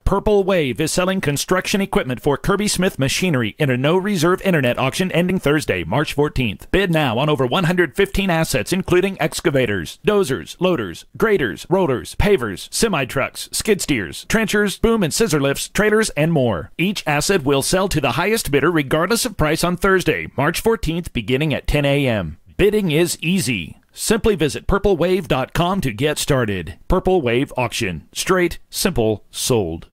Purple Wave is selling construction equipment for Kirby Smith Machinery in a no-reserve internet auction ending Thursday, March 14th. Bid now on over 115 assets, including excavators, dozers, loaders, graders, rollers, pavers, semi-trucks, skid steers, trenchers, boom and scissor lifts, trailers, and more. Each asset will sell to the highest bidder regardless of price on Thursday, March 14th, beginning at 10 a.m. Bidding is easy. Simply visit purplewave.com to get started. Purple Wave Auction. Straight, simple, sold.